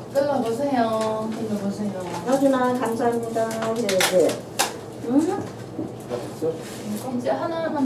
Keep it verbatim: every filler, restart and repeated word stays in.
끊어보세요. 끊어보세요. 여준아 감사합니다. 네, 네. 응? 이제 하나만